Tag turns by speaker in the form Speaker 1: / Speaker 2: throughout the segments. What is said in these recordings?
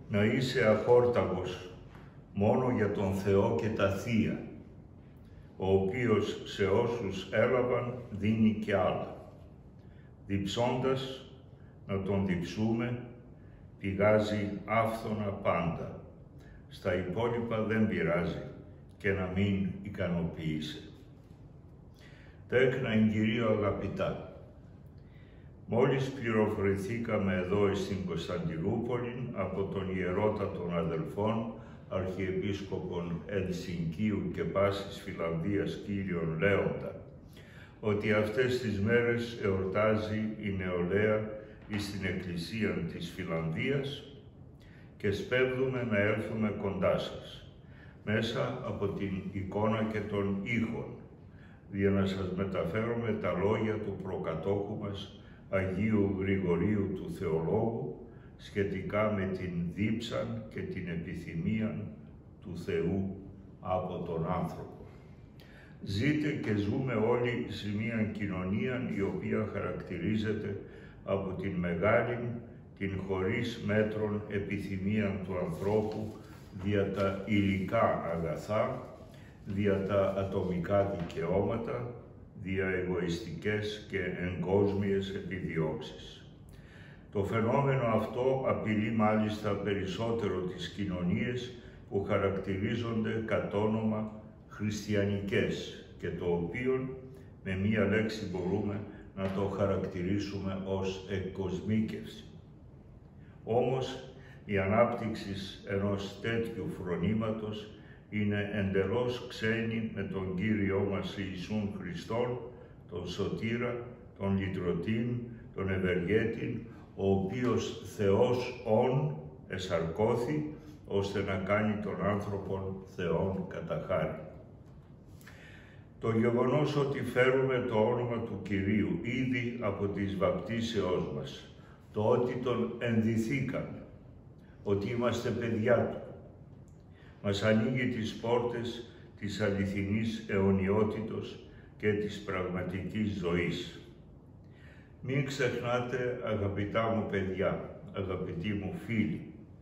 Speaker 1: να είσαι απόρταγος μόνο για τον Θεό και τα Θεία, ο οποίος σε όσους έλαβαν δίνει και άλλα. Διψώντας να τον διψούμε, πηγάζει άφθονα πάντα. Στα υπόλοιπα δεν πειράζει και να μην ικανοποιείσαι. Τέκνα εν Κυρίω αγαπητά. Μόλις πληροφορηθήκαμε εδώ στην Κωνσταντινούπολη από τον ιερότατον αδελφών, Αρχιεπίσκοπον Ελσινκίου και πάσης Φιλανδίας κύριον Λέοντα, ότι αυτές τις μέρες εορτάζει η νεολαία στην Εκκλησία της Φιλανδίας και σπέβδουμε να έρθουμε κοντά σας, μέσα από την εικόνα και των ήχων, για να σας μεταφέρουμε τα λόγια του προκατόχου μας, Αγίου Γρηγορίου του Θεολόγου, σχετικά με την δίψαν και την επιθυμία του Θεού από τον άνθρωπο. Ζείτε και ζούμε όλοι σε μια κοινωνία η οποία χαρακτηρίζεται από την μεγάλη, την χωρίς μέτρων επιθυμία του ανθρώπου δια τα υλικά αγαθά, δια τα ατομικά δικαιώματα, δια εγωιστικές και εγκόσμιες επιδιώξεις. Το φαινόμενο αυτό απειλεί μάλιστα περισσότερο τις κοινωνίες που χαρακτηρίζονται κατ' όνομα χριστιανικές και το οποίο με μία λέξη μπορούμε να το χαρακτηρίσουμε ως εκκοσμίκευση. Όμως η ανάπτυξη ενός τέτοιου φρονήματος είναι εντελώς ξένη με τον Κύριό μας Ιησούν Χριστόν, τον Σωτήρα, τον Λυτρωτήν, τον Ευεργέτην, ο οποίος Θεός όν εσαρκώθη, ώστε να κάνει τον άνθρωπον Θεόν κατά χάρη. Το γεγονός ότι φέρουμε το όνομα του Κυρίου ήδη από τις βαπτίσεώς μας, το ότι τον ενδυθήκαμε, ότι είμαστε παιδιά του, μας ανοίγει τις πόρτες της αληθινής αιωνιότητος και της πραγματικής ζωής. Μην ξεχνάτε, αγαπητά μου παιδιά, αγαπητοί μου φίλοι,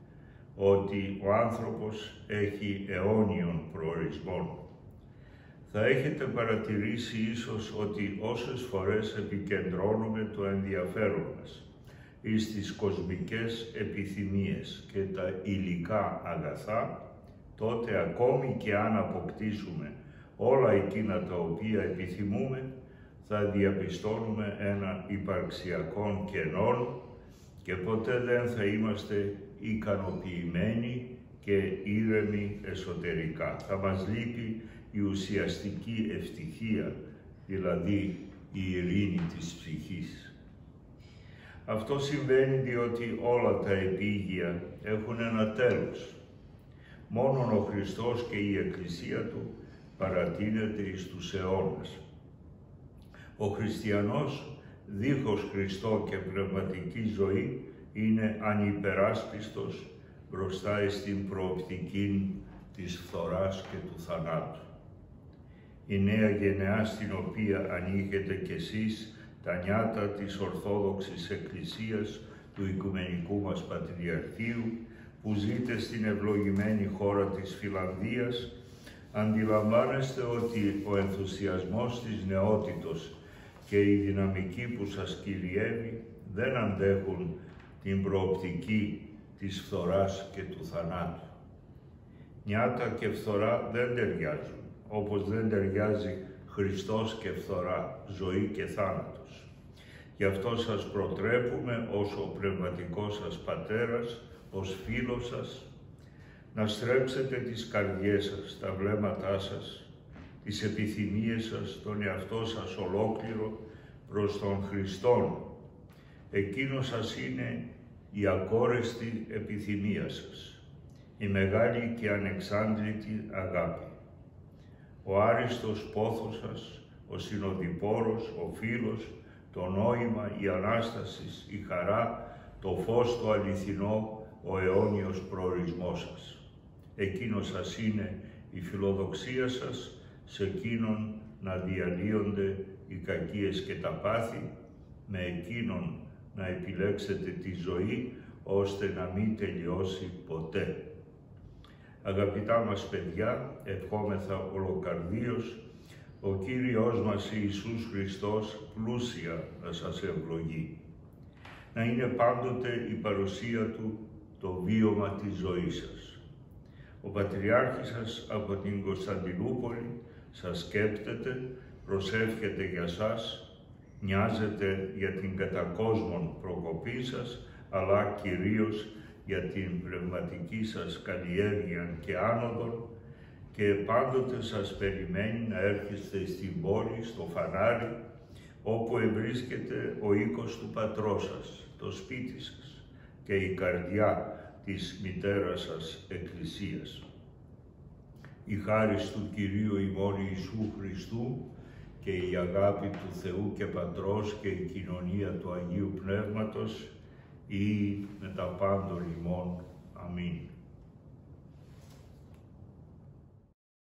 Speaker 1: ότι ο άνθρωπος έχει αιώνιον προορισμό. Θα έχετε παρατηρήσει ίσως ότι όσες φορές επικεντρώνουμε το ενδιαφέρον μας εις τις κοσμικές επιθυμίες και τα υλικά αγαθά, τότε ακόμη και αν αποκτήσουμε όλα εκείνα τα οποία επιθυμούμε, θα διαπιστώνουμε ένα υπαρξιακό κενό και ποτέ δεν θα είμαστε ικανοποιημένοι και ήρεμοι εσωτερικά. Θα μας λείπει η ουσιαστική ευτυχία, δηλαδή η ειρήνη της ψυχής. Αυτό συμβαίνει διότι όλα τα επίγεια έχουν ένα τέλος. Μόνον ο Χριστός και η Εκκλησία Του παρατείνεται εις τους αιώνας. Ο χριστιανός δίχως Χριστό και πνευματική ζωή είναι ανυπεράσπιστος μπροστά στην προοπτική της φθοράς και του θανάτου. Η νέα γενεά στην οποία ανήκετε κι εσείς τα νιάτα της Ορθόδοξης Εκκλησίας του Οικουμενικού μας Πατριαρχείου, που ζείτε στην ευλογημένη χώρα της Φιλανδίας, αντιλαμβάνεστε ότι ο ενθουσιασμός της νεότητος και η δυναμική που σας κυριεύει δεν αντέχουν την προοπτική της φθοράς και του θανάτου. Νιάτα και φθορά δεν ταιριάζουν, όπως δεν ταιριάζει Χριστός και φθορά, ζωή και θάνατος. Γι' αυτό σας προτρέπουμε ως ο πνευματικός σας πατέρας, ως φίλος σας, να στρέψετε τις καρδιές σας, τα βλέμματά σας, τις επιθυμίες σας, τον εαυτό σας ολόκληρο προς τον Χριστόν. Εκείνος σας είναι η ακόρεστη επιθυμία σας, η μεγάλη και ανεξάντλητη αγάπη. Ο άριστος πόθος σας, ο συνοδοιπόρος, ο φίλος, το νόημα, η Ανάσταση, η χαρά, το φως το αληθινό, ο αιώνιος προορισμός σας. Εκείνος σας είναι η φιλοδοξία σας, σε εκείνον να διαλύονται οι κακίες και τα πάθη, με εκείνον να επιλέξετε τη ζωή, ώστε να μην τελειώσει ποτέ. Αγαπητά μας παιδιά, ευχόμεθα ολοκαρδίως ο Κύριος μας Ιησούς Χριστός πλούσια να σας ευλογεί. Να είναι πάντοτε η παρουσία Του το βίωμα της ζωής σας. Ο Πατριάρχης σας από την Κωνσταντινούπολη σας σκέπτεται, προσεύχεται για σας, νοιάζεται για την κατακόσμων προκοπή σας, αλλά κυρίως για την πνευματική σας καλλιέργεια και άνοδο, και πάντοτε σας περιμένει να έρχεστε στην πόλη, στο φανάρι, όπου ευρίσκεται ο οίκος του πατρός σας, το σπίτι σας και η καρδιά της μητέρας σας Εκκλησίας. Η χάρις του Κυρίου ημών Ιησού Χριστού και η αγάπη του Θεού και Πατρός και η κοινωνία του Αγίου Πνεύματος ή με τα πάντων ημών. Αμήν.